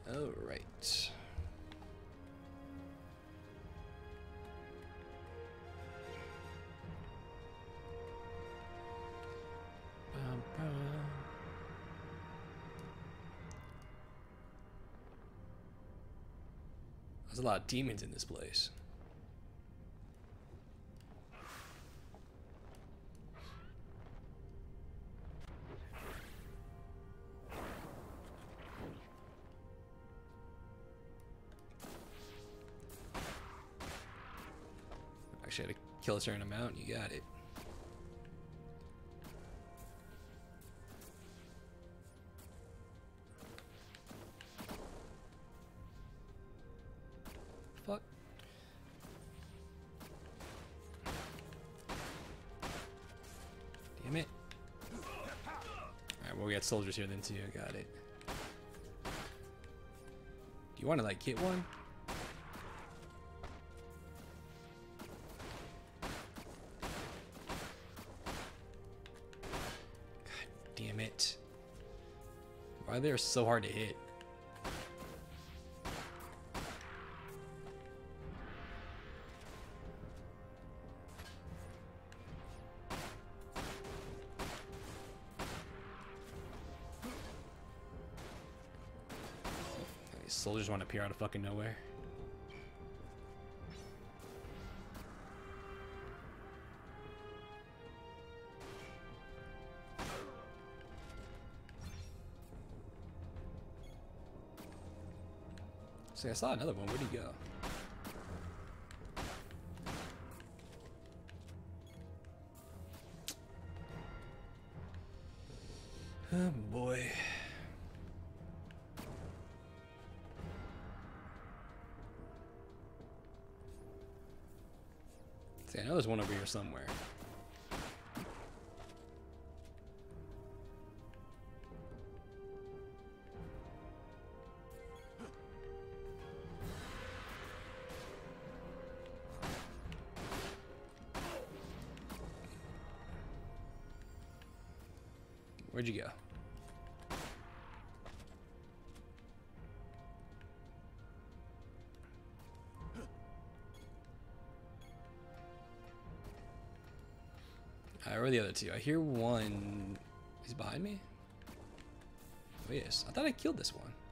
All right. There's a lot of demons in this place. Actually, I had to kill a certain amount. You got it. Fuck. Damn it. Alright, well, we got soldiers here then too. I got it. Do you want to, like, hit one? God damn it. Why are they so hard to hit? Soldiers want to appear out of fucking nowhere. See, I saw another one. Where'd he go? Oh boy. See, I know there's one over here somewhere. Where'd you go? Where are the other two? I hear one. He's behind me? Oh, yes. I thought I killed this one.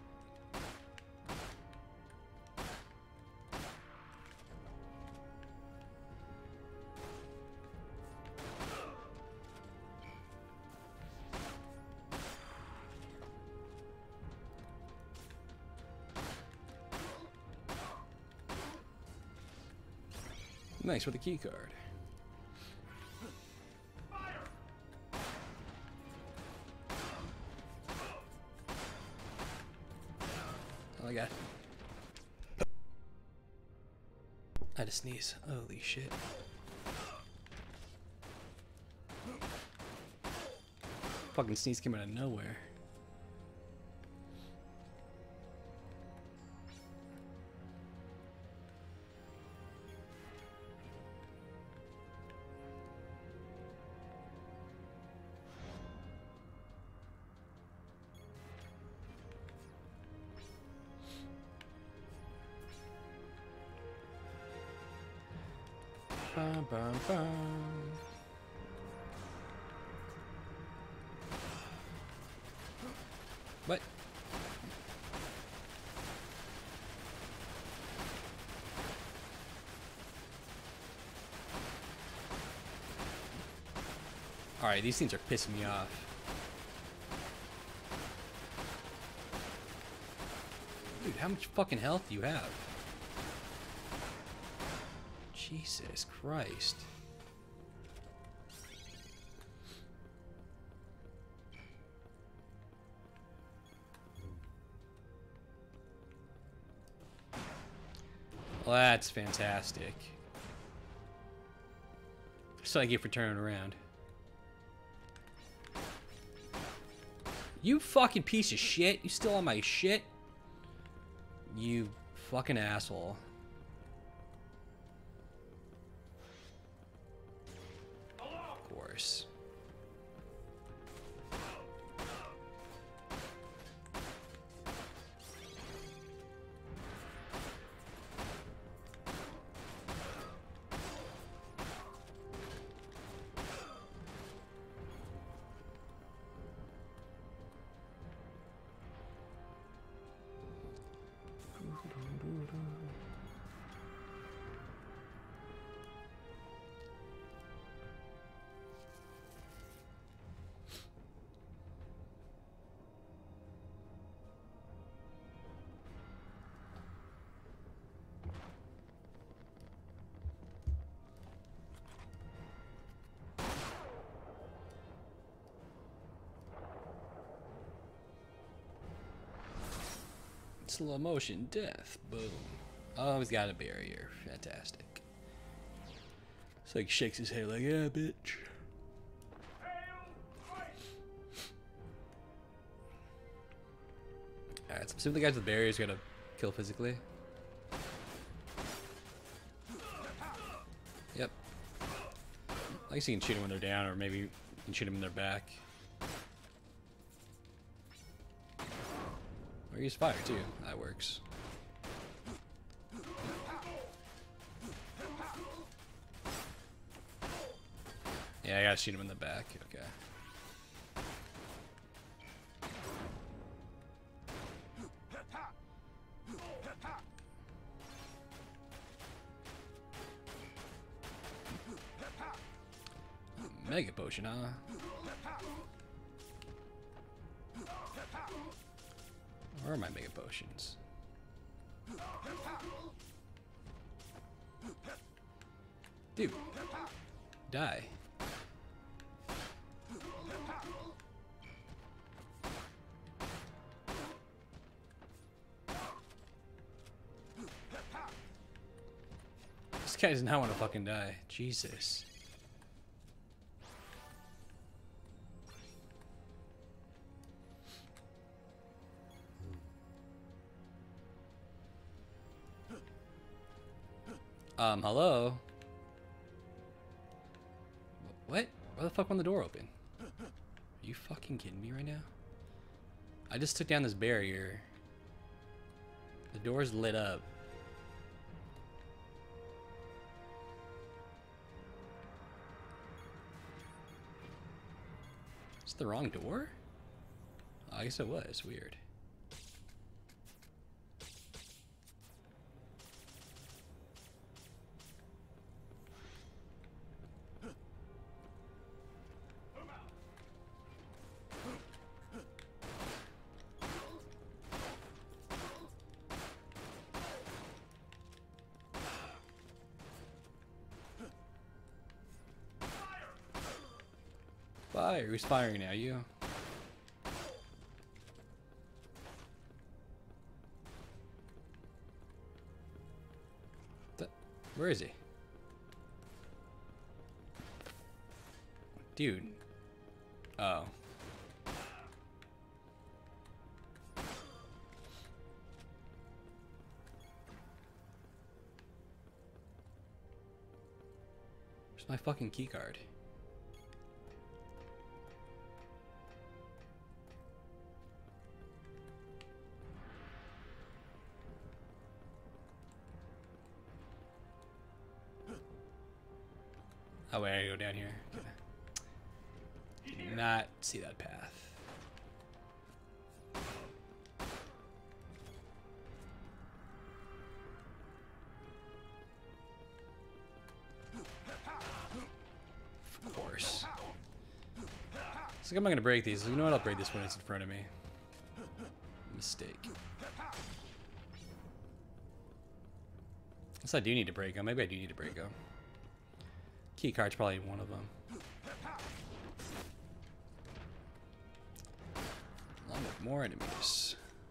Nice with the key card. Oh, I got it. I had to sneeze. Holy shit. Fucking sneeze came out of nowhere. Bum, bum, bum. What? Alright, these things are pissing me off. Dude, how much fucking health do you have? Jesus Christ. Well, that's fantastic. So I get for turning around. You fucking piece of shit. You still on my shit? You fucking asshole. Of course. Slow motion death. Boom. Oh, he's got a barrier. Fantastic. It's like shakes his head like, yeah, bitch. Alright, so I'm assuming the guys with barriers are gonna kill physically. Yep. I guess you can shoot them when they're down, or maybe you can shoot them in their back. Or use fire too. That works. Yeah, I gotta shoot him in the back. Okay. Mega potion, huh? Where are my mega potions? Dude, die. This guy does not want to fucking die. Jesus. Hello? What? Why the fuck went the door open? Are you fucking kidding me right now? I just took down this barrier. The door's lit up. Is it the wrong door? Oh, I guess it was. Weird. Fire! Who's firing now? You? Where is he? Dude. Oh. Where's my fucking key card? Oh wait, I gotta go down here. Okay. Did not see that path. Of course. So I'm gonna break these. You know what? I'll break this when it's in front of me. Mistake. Guess I do need to break them. Maybe I do need to break them. Key card's probably one of them. Along with more enemies.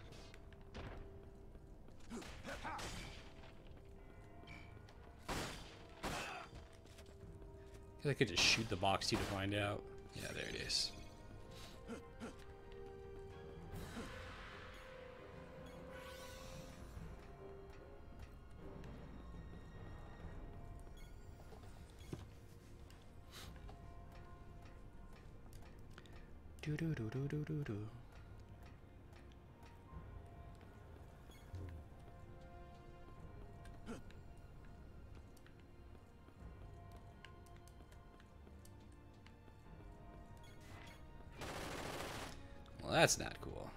I could just shoot the box too to find out. Yeah, there it is. Do do do do do do do. Well, that's not cool.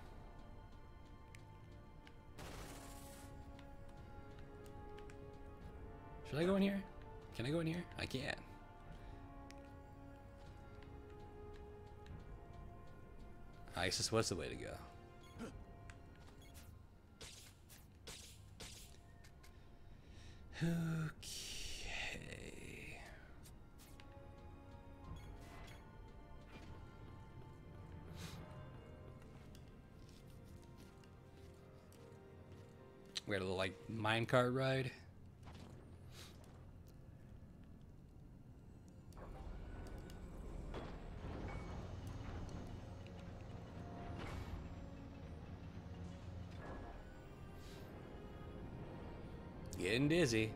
Should I go in here? Can I go in here? I can. I guess this was the way to go. Okay. We got a little like minecart ride. Getting dizzy.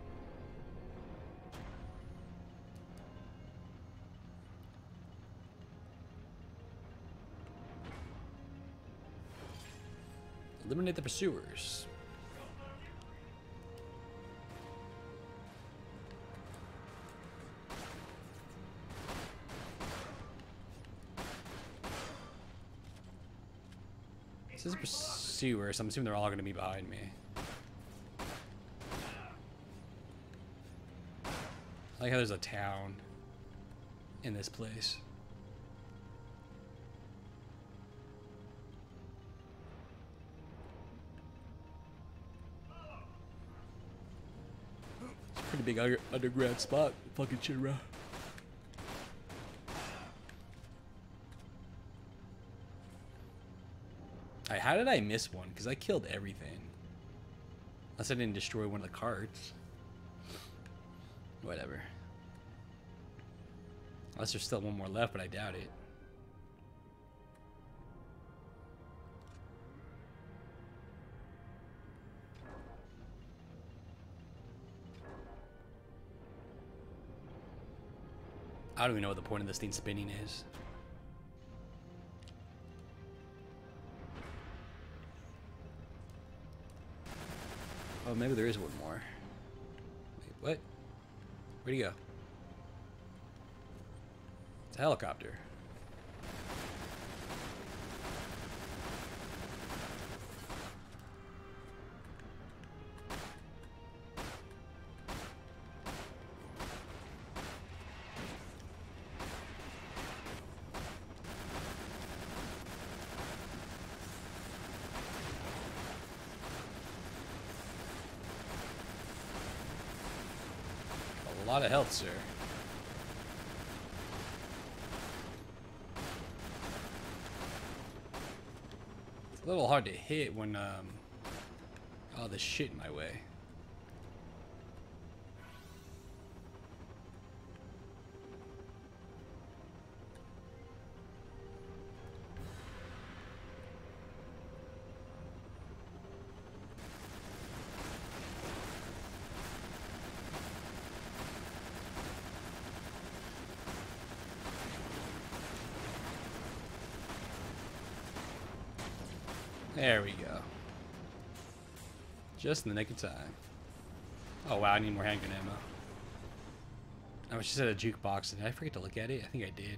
Eliminate the pursuers. This is a pursuer, so I'm assuming they're all going to be behind me. I like how there's a town in this place. It's a pretty big underground spot. Fucking Shinra. Alright, how did I miss one? Because I killed everything. Unless I didn't destroy one of the carts. Whatever. Unless there's still one more left, but I doubt it. I don't even know what the point of this thing spinning is. Oh, maybe there is one more. Wait, what? Where'd he go? It's a helicopter. A lot of health, sir. It's a little hard to hit when all this shit in my way. There we go. Just in the nick of time. Oh wow, I need more handgun ammo. I was just at a jukebox. Did I forget to look at it? I think I did.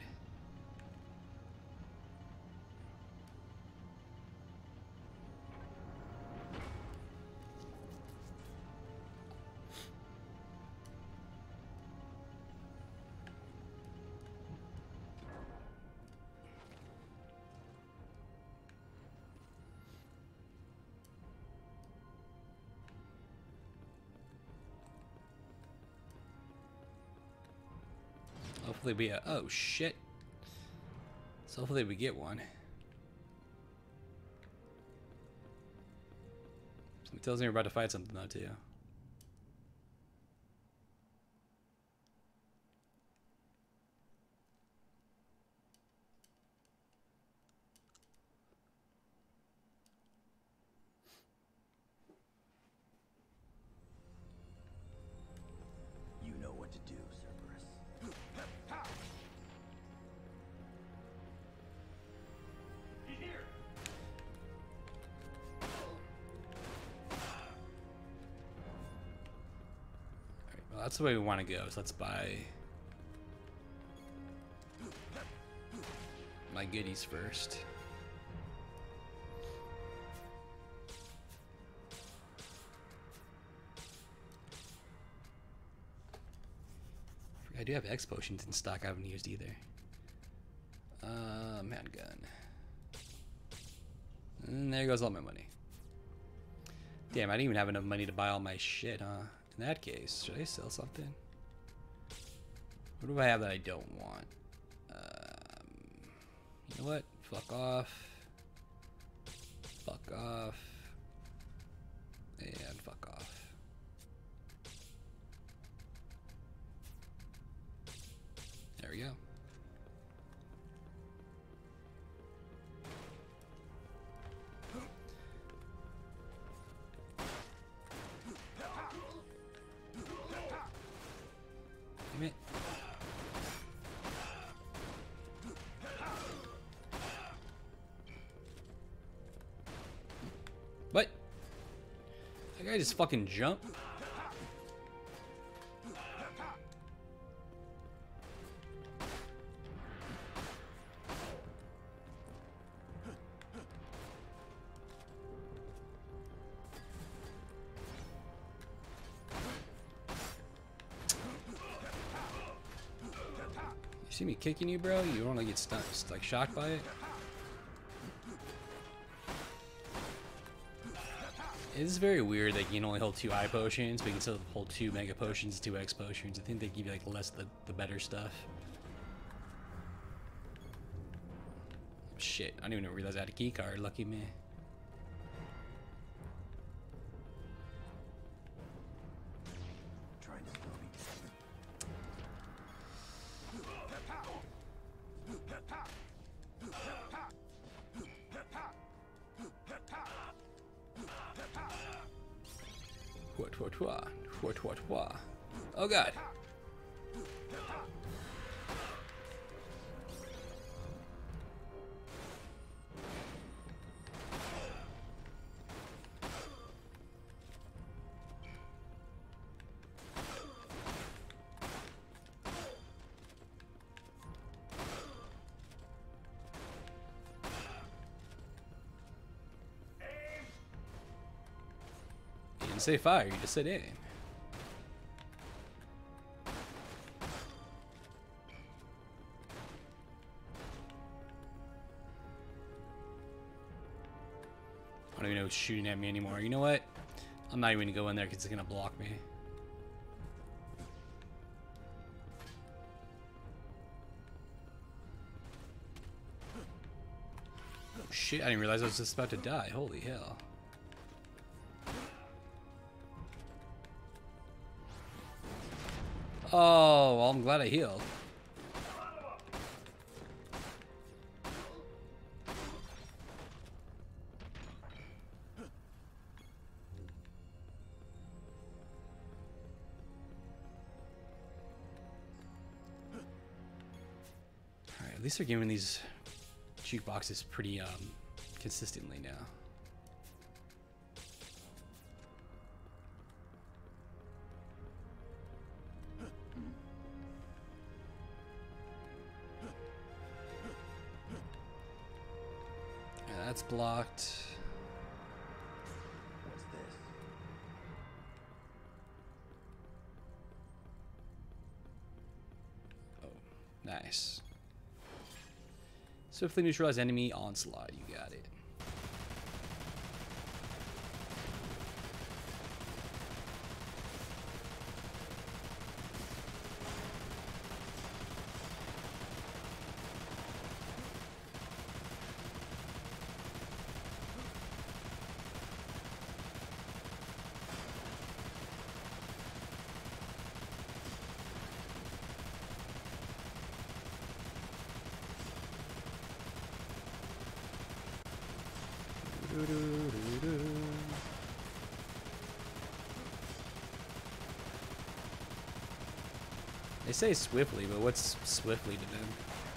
Hopefully we oh shit. So hopefully we get one. Something tells me we're about to fight something though too. You know what to do, Cerberus. He's here. Alright, well that's the way we want to go, so let's buy my goodies first. I do have X potions in stock I haven't used either. Handgun. And there goes all my money. Damn, I didn't even have enough money to buy all my shit, huh? In that case, should I sell something? What do I have that I don't want? You know what? Fuck off. Fuck off. And fuck What? That guy just fucking jumped. You see me kicking you, bro? You don't want to get stunned, just like shocked by it? It's very weird that you can only hold 2 eye potions, but you can still hold 2 mega potions, 2 X potions. I think they give you like less the better stuff. Shit, I didn't even realize I had a key card. Lucky me. Trying to slow me down. What? Oh god. You didn't say fire, you just said aim. I don't even know who's shooting at me anymore. You know what? I'm not even gonna go in there because it's gonna block me. Oh shit, I didn't realize I was just about to die. Holy hell. Oh, well, I'm glad I healed. Alright, at least they're giving these jukeboxes pretty consistently now. That's blocked. What's this? Oh, nice. Swiftly neutralize enemy onslaught. You got it. They say swiftly, but what's swiftly to them?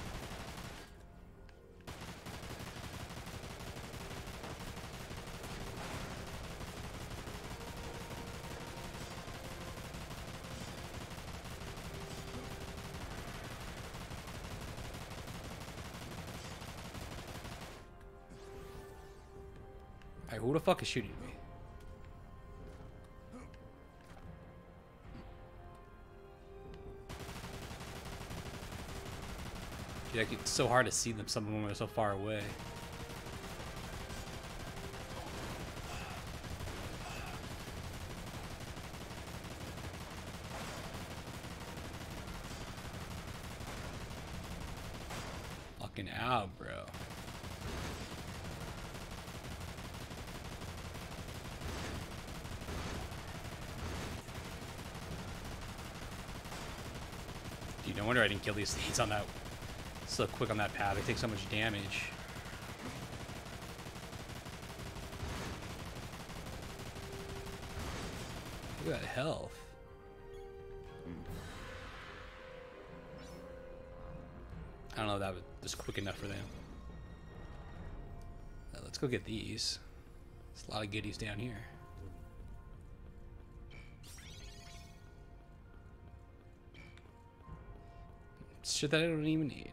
Alright, who the fuck is shooting me? Dude, like, it's so hard to see them when they're so far away. Fucking out, bro. Dude, no wonder I didn't kill these things on that so quick on that path. They take so much damage. Look at that health. I don't know if that was quick enough for them. Let's go get these. There's a lot of goodies down here. Shit that I don't even need.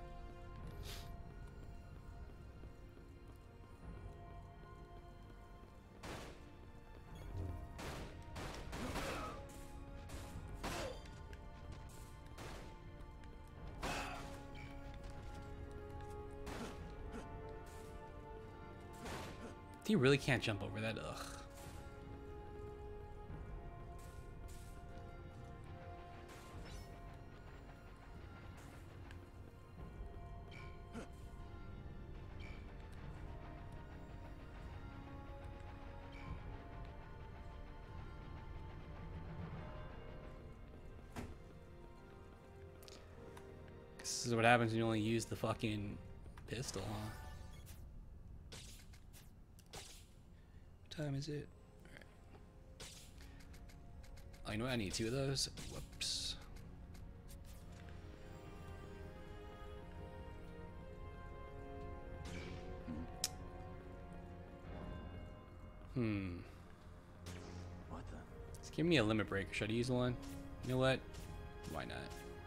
You really can't jump over that, ugh. This is what happens when you only use the fucking pistol, huh? What time is it? Alright. Oh, you know what? I need 2 of those. Whoops. What the? Just give me a limit breaker. Should I use one? You know what? Why not?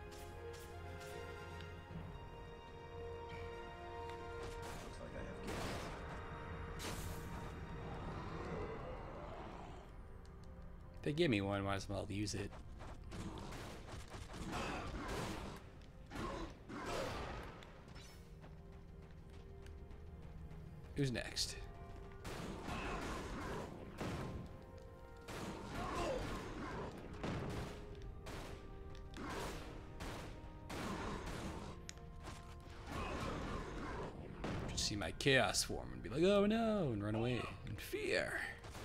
Looks like I have gas. If they give me one, might as well use it. Who's next? Just see my chaos form and be like, oh no, and run away in fear.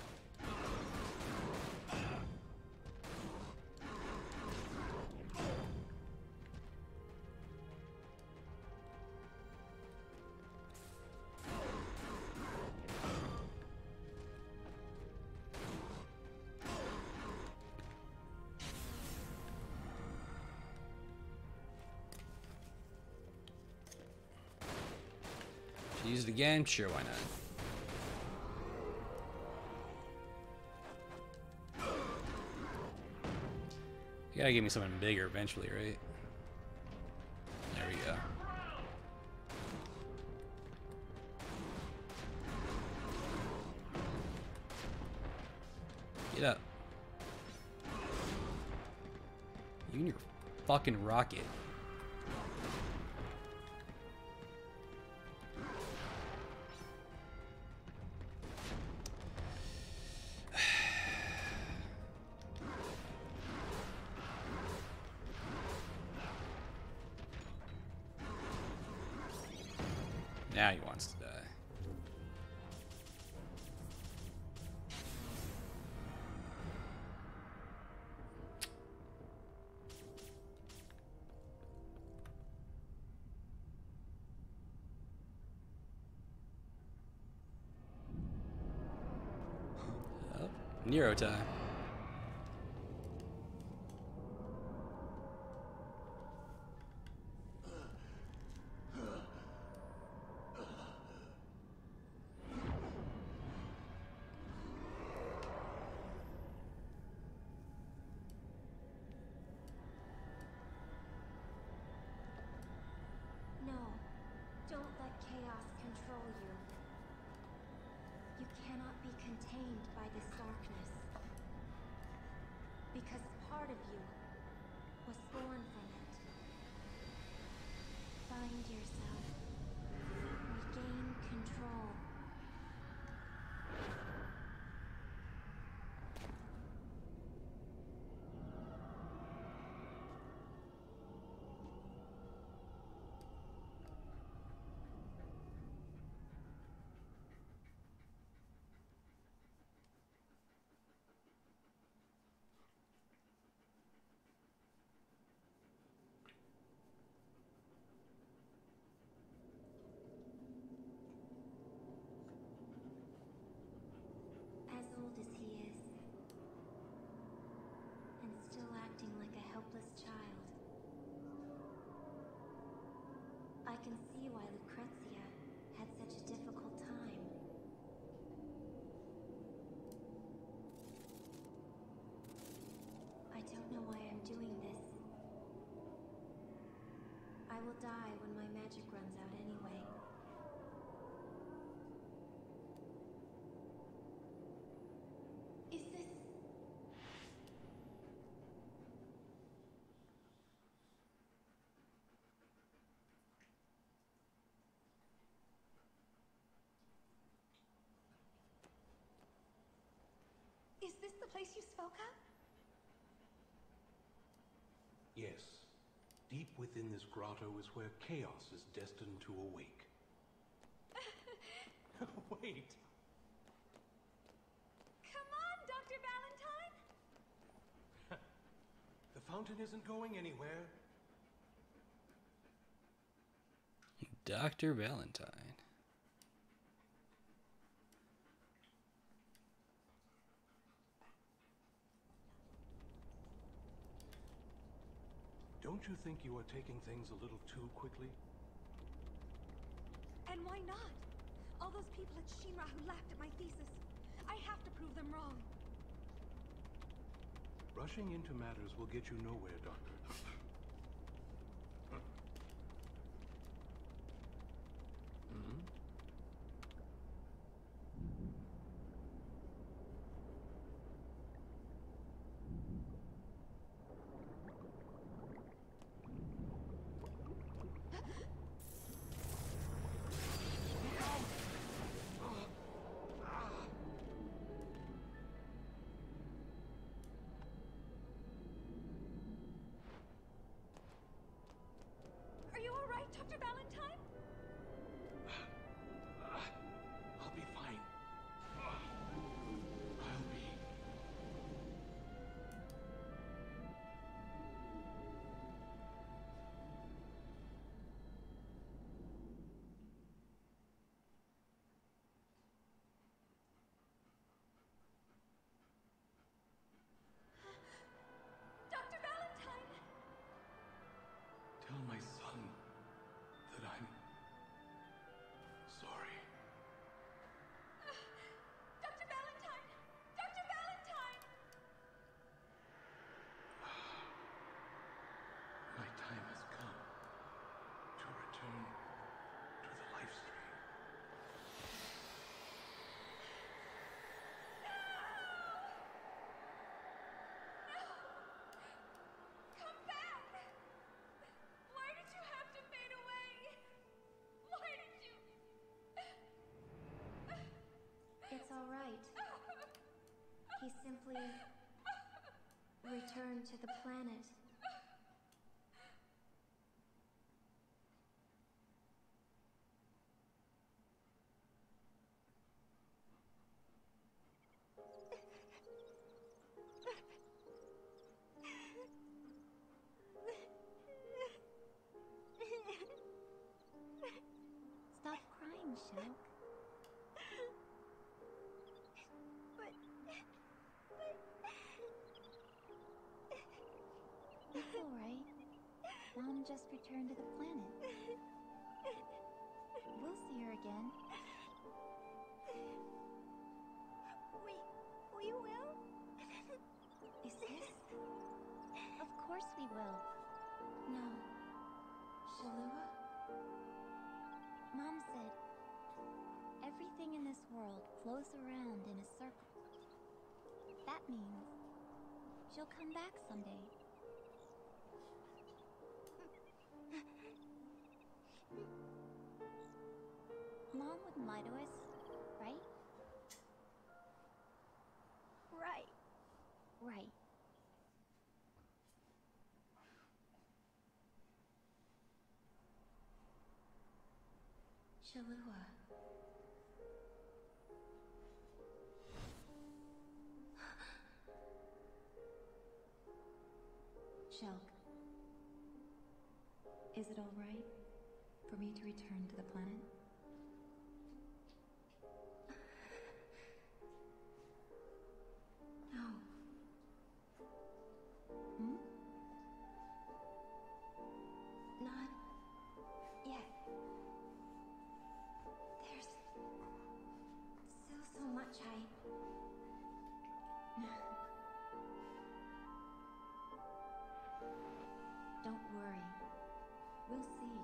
Use it again? Sure, why not? You gotta give me something bigger eventually, right? There we go. Get up. You and your fucking rocket. Now he wants to die. Oh, Nero time. Don't let chaos control you. You cannot be contained by this darkness. Because part of you was born from it. Find yourself. Regain control. As old as he is, and still acting like a helpless child. I can see why Lucrezia had such a difficult time. will die when my magic runs out anyway. Is this... Is this the place you spoke of? Yes. Deep within this grotto is where chaos is destined to awake. Wait. Come on, Dr. Valentine! The fountain isn't going anywhere. Dr. Valentine. Don't you think you are taking things a little too quickly? And why not? All those people at Shinra who laughed at my thesis. I have to prove them wrong. Rushing into matters will get you nowhere, Doctor. Hmm? Are you all right, Dr. Valentine? I'll be fine. I'll be... Dr. Valentine! Tell my son that I'm sorry. Dr. Valentine! Dr. Valentine! My time has come to return to the life stream. Come back! Why did you have to fade away? Why did you... It's all right. He simply returned to the planet. Stop crying, Shulk. It's all right. Mom just returned to the planet. We'll see her again. We will? Is this? Of course we will. No. Shalua? Mom said, everything in this world flows around in a circle. That means she'll come back someday. Mom wouldn't lie to us, right? Right. Right. Shalua. Shulk. Is it all right for me to return to the planet? No. Hmm? Not yet. There's still so much Don't worry. We'll see.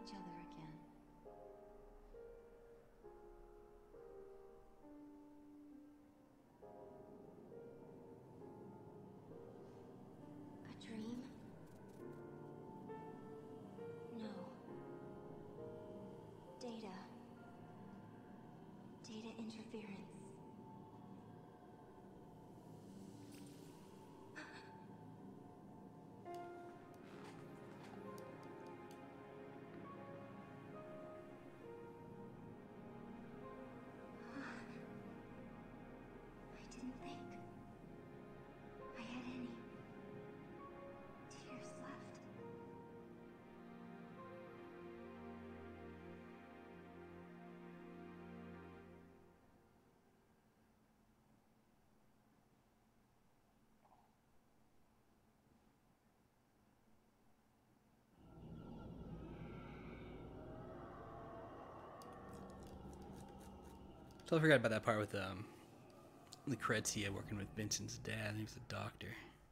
Totally forgot about that part with Lucrezia working with Vincent's dad. He was a doctor.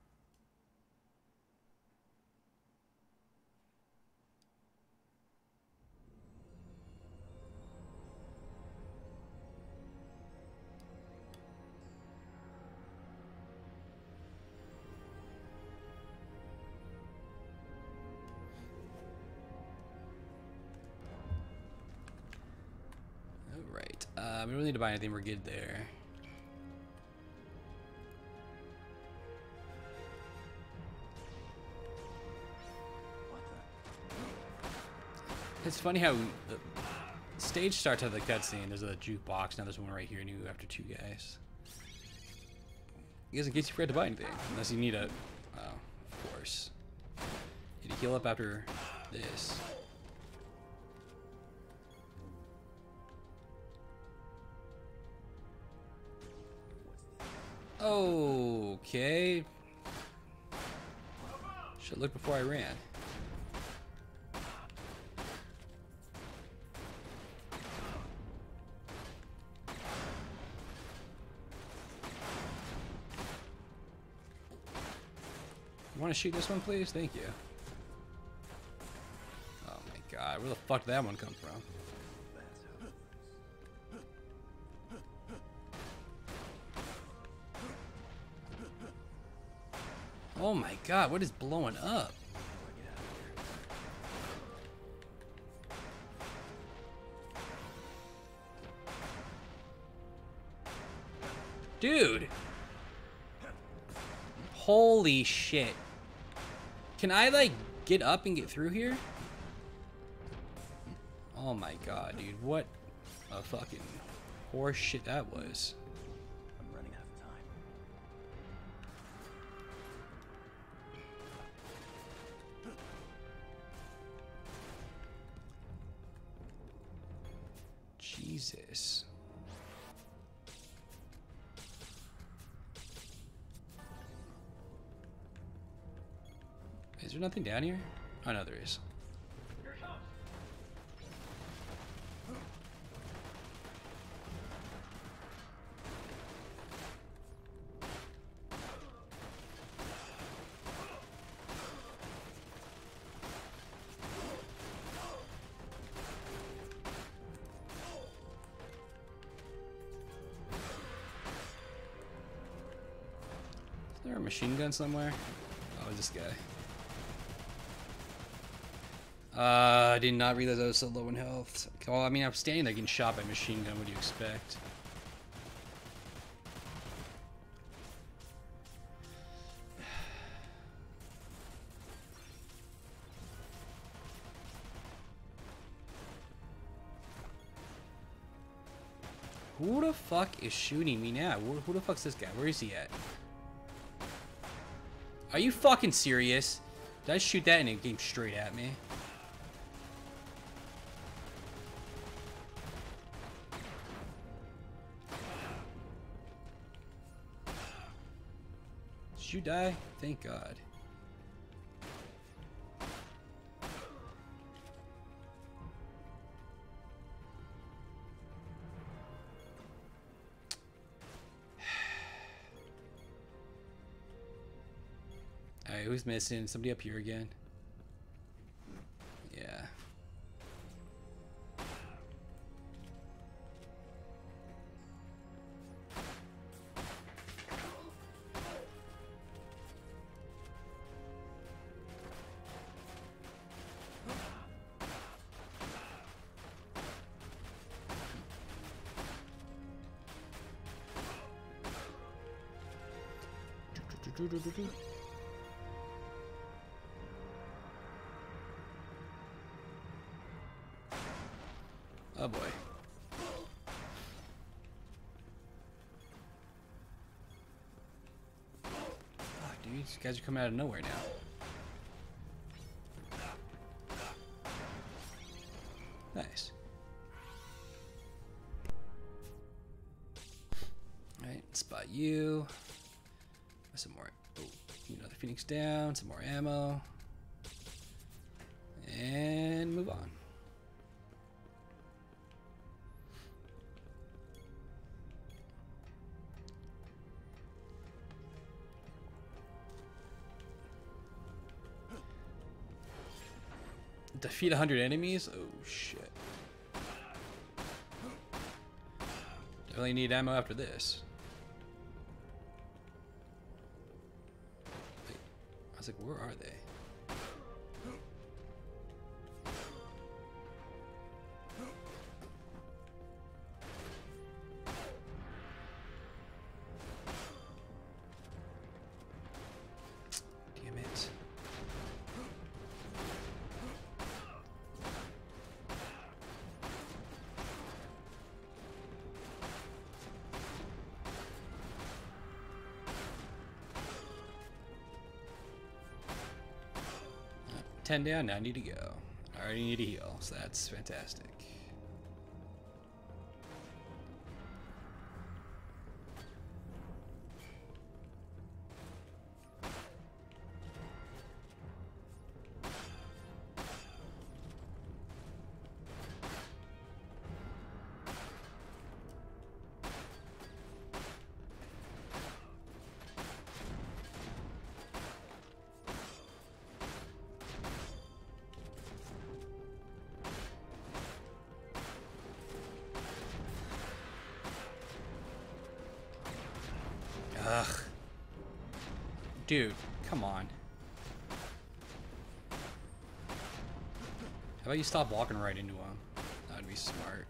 Alright, we don't need to buy anything, we're good there. It's funny how the stage starts at the cutscene. There's a jukebox. Now there's one right here, and you go after two guys. I guess in case you forgot to buy anything, unless you need a. Oh, of course. You need to heal up after this. Okay. Should look before I ran. You want to shoot this one, please? Thank you. Oh my god, where the fuck did that one come from? Oh my god, what is blowing up? Dude! Holy shit. Can I, like, get up and get through here? Oh my god, dude. What a fucking horse shit that was. I'm running out of time. Jesus. Is there nothing down here? Oh no, there is. Is there a machine gun somewhere? Oh, this guy. I did not realize I was so low in health. Well, I mean, I'm standing there getting shot by a machine gun. What do you expect? Who the fuck is shooting me now? Who the fuck's this guy? Where is he at? Are you fucking serious? Did I shoot that and it came straight at me? Did you die? Thank God. Alright, who's missing? Somebody up here again? Yeah. Oh boy. Fuck, dude, these guys are coming out of nowhere now. Nice. Alright, spot you. Some more. Oh, another Phoenix down, some more ammo. And move on. Defeat 100 enemies? Oh shit. Definitely need ammo after this. Wait, I was like, where are they? Damn it. Uh, 10 down, now I need to go. I already need to heal, so that's fantastic. Ugh. Dude, come on. How about you stop walking right into him? That'd be smart.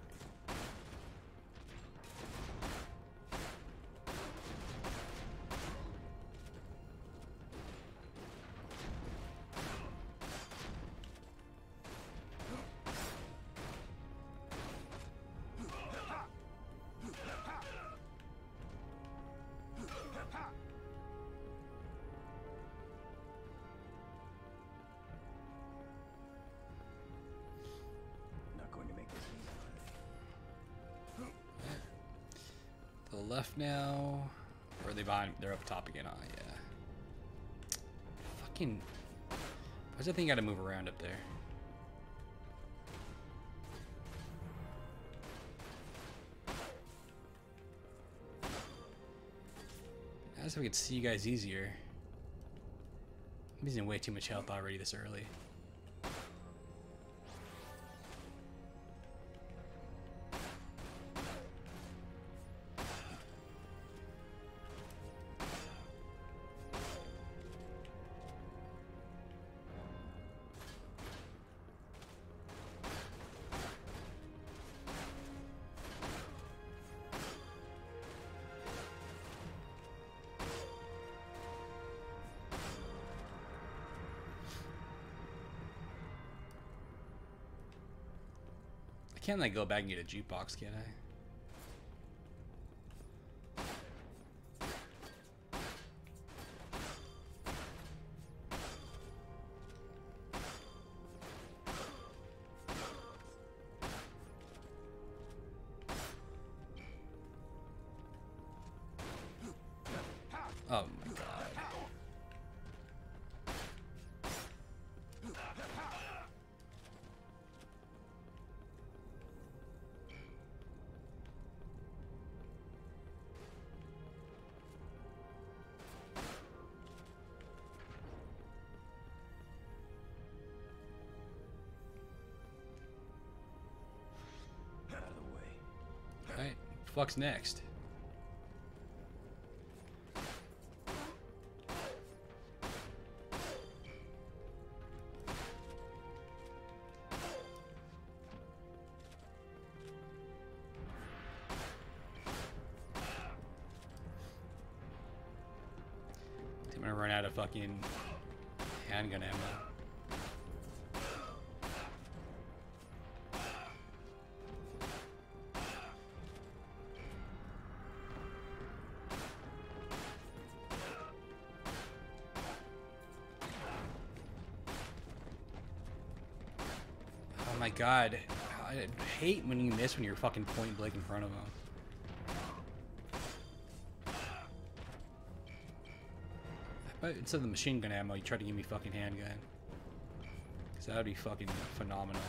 Not going to make this easy. To the left now. Or are they behind? They're up top again. Oh, yeah. Fucking. Why's that thing gotta move around up there? As if we could see you guys easier. I'm using way too much health already this early. I can't like go back and get a jukebox, can I? Oh my god. Out of the way. Alright, fuck's next? I'm gonna run out of fucking handgun ammo. Oh my god. I hate when you miss when you're fucking point blank in front of them. But instead of the machine gun ammo, you try to give me fucking handgun. Cause that would be fucking phenomenal.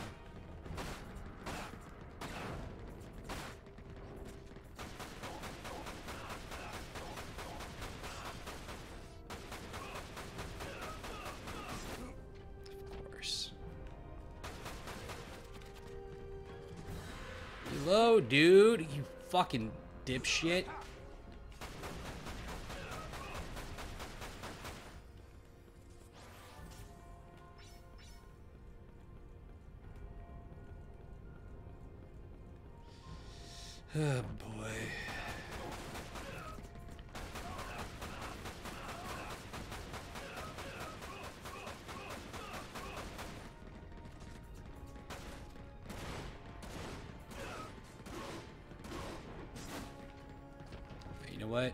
Of course. Reload, dude. You fucking dipshit. Oh boy. You know what?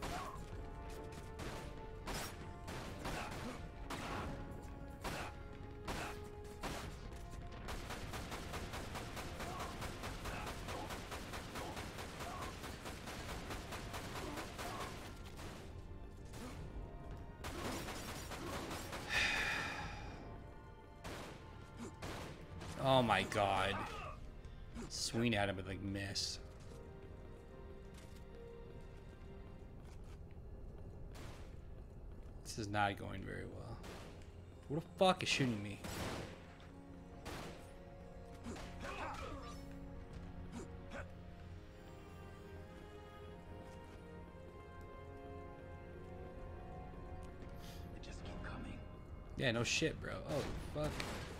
Oh my god. Swing at him with like miss. This is not going very well. Who the fuck is shooting me? They just keep coming. Yeah, no shit, bro. Oh, fuck.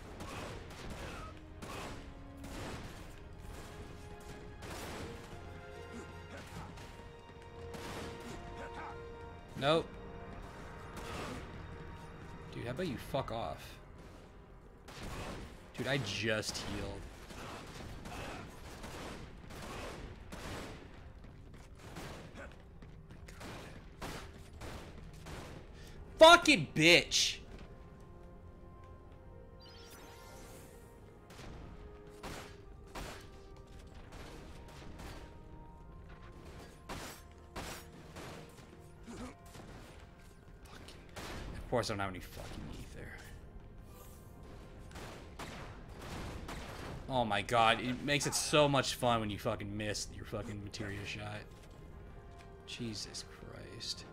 Nope. Dude, how about you fuck off? Dude, I just healed. Fucking bitch! Of course I don't have any fucking ether. Oh my god, it makes it so much fun when you fucking miss your fucking materia shot. Jesus Christ.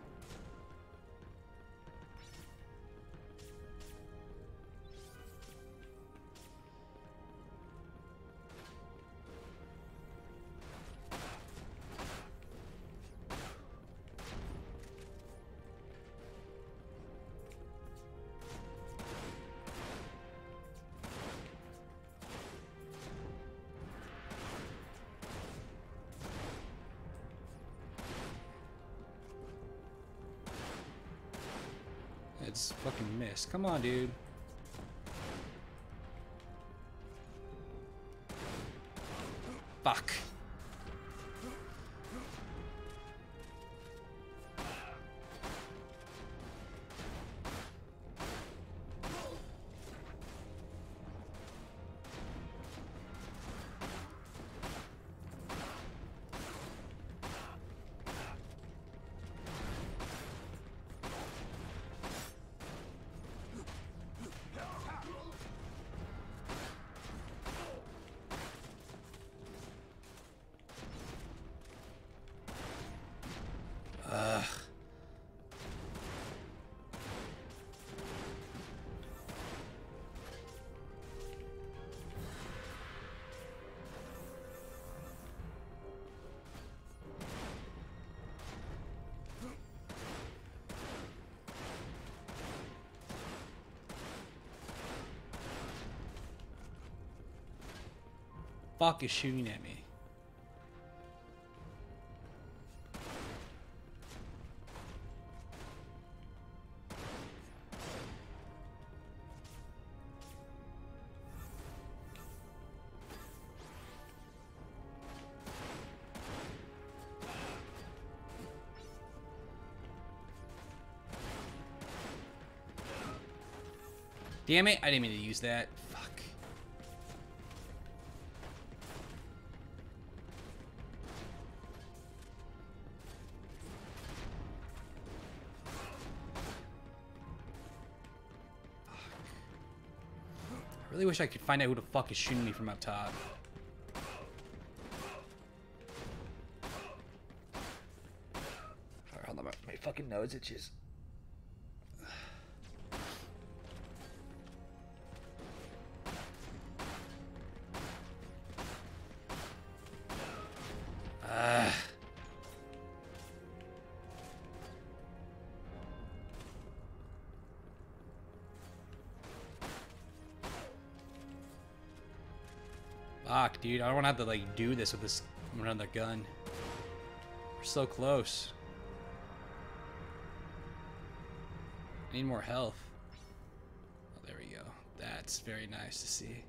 It's fucking missed. Come on, dude. Fuck. Ugh. Fuck is shooting at me. Damn it, I didn't mean to use that. Fuck. I really wish I could find out who the fuck is shooting me from up top. Alright, hold on, my fucking nose itches. Fuck, dude. I don't want to have to, like, do this with this another gun. We're so close. I need more health. Oh, there we go. That's very nice to see.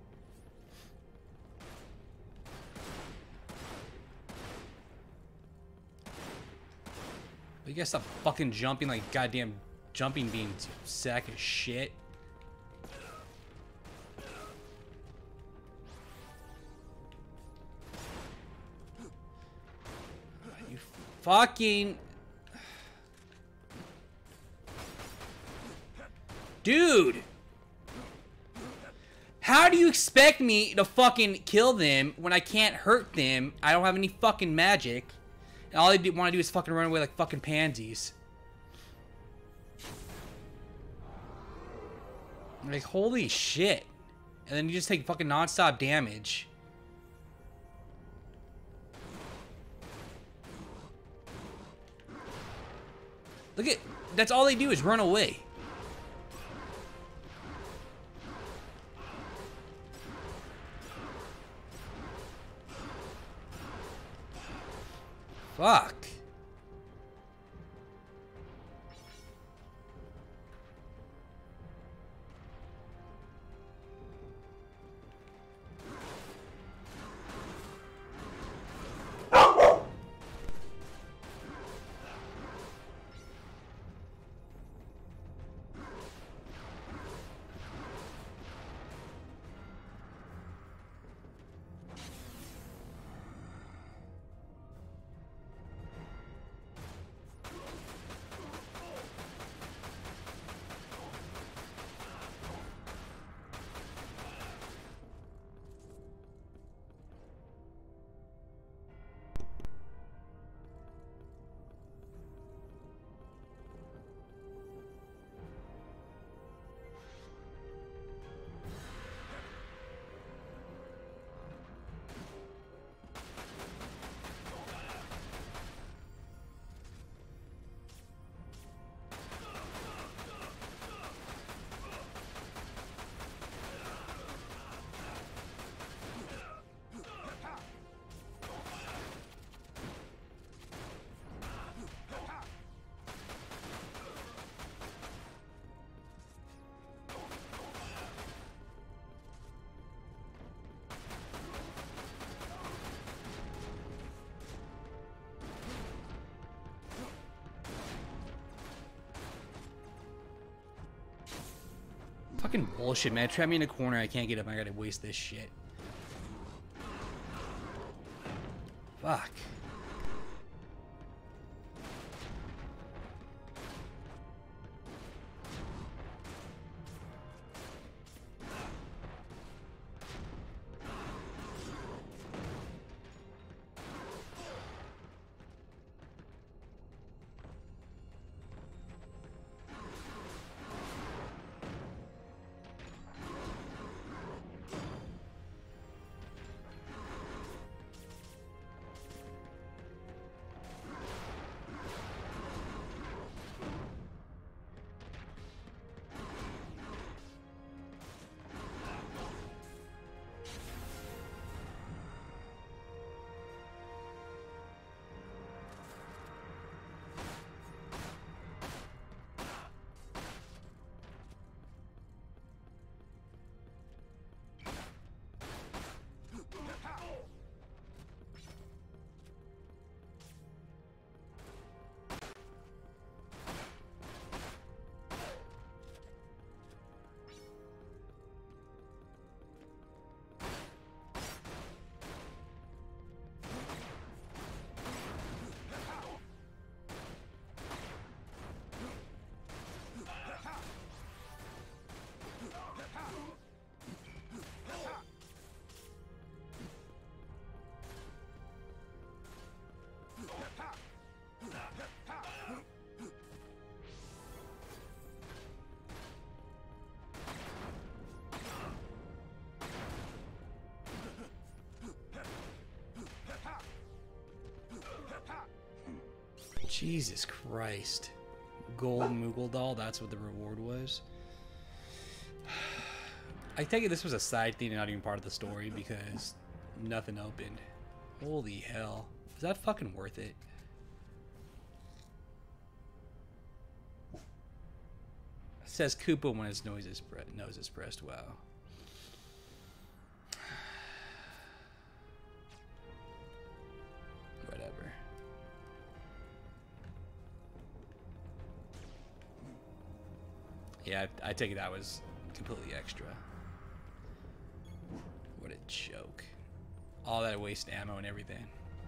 But you guys stop fucking jumping like goddamn jumping beans, you sack of shit. You fucking... Dude! How do you expect me to fucking kill them when I can't hurt them? I don't have any fucking magic. And all I want to do is fucking run away like fucking pansies. Like, holy shit. And then you just take fucking non-stop damage. Look at... That's all they do is run away. Fuck. Fucking bullshit, man. Trap me in a corner, I can't get up, I gotta waste this shit. Fuck. Jesus Christ. Gold Moogle doll, that's what the reward was. I take it this was a side thing and not even part of the story because Nothing opened. Holy hell. Is that fucking worth it? Says Koopa when his nose is pressed. Wow. Whatever. Yeah, I take it that was completely extra. What a joke. All that waste ammo and everything.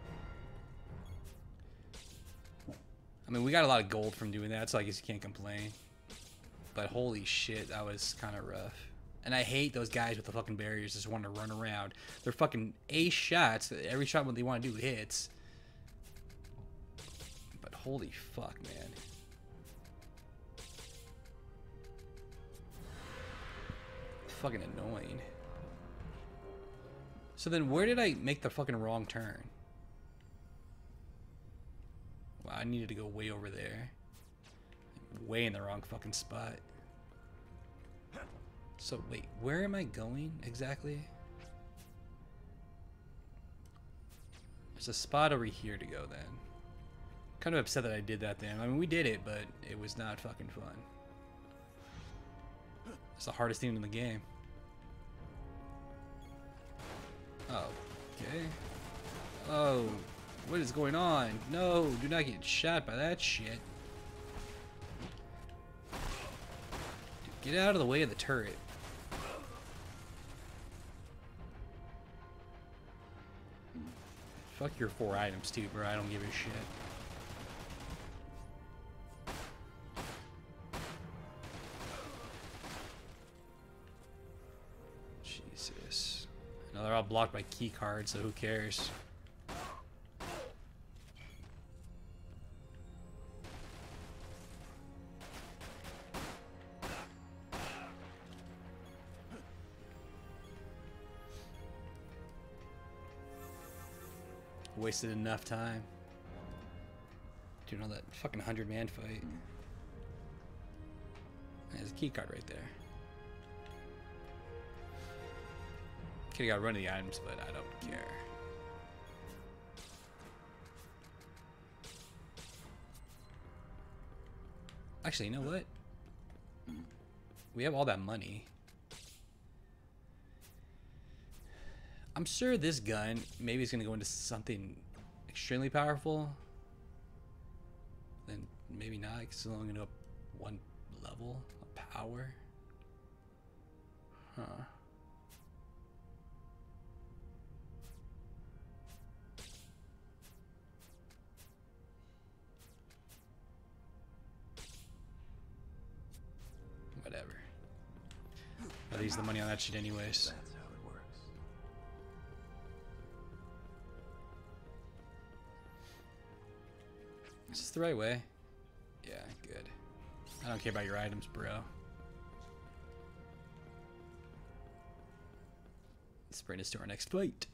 I mean, we got a lot of gold from doing that, so I guess you can't complain. But holy shit, that was kind of rough. And I hate those guys with the fucking barriers just wanting to run around. They're fucking ace shots. Every shot what they want to do hits. But holy fuck, man. Fucking annoying. So then where did I make the fucking wrong turn? Wow, I needed to go way over there. Way in the wrong fucking spot. So wait, where am I going exactly? There's a spot over here to go then. Kind of upset that I did that then. I mean, we did it, but it was not fucking fun. It's the hardest thing in the game. Oh, okay. Oh, what is going on? No, do not get shot by that shit. Dude, get out of the way of the turret. Fuck your 4 items too, bro. I don't give a shit. Jesus. No, they're all blocked by key cards, so who cares? Wasted enough time. Doing all that fucking 100-man fight. There's a key card right there. Could've got rid of the items, but I don't care. Actually, you know what? We have all that money. I'm sure this gun maybe is going to go into something extremely powerful. Then maybe not, because it's only going to go up 1 level of power. Huh. Whatever. I'll use the money on that shit anyways. That's how it works. Is this the right way? Yeah, good. I don't care about your items, bro. Let's bring us to our next fight.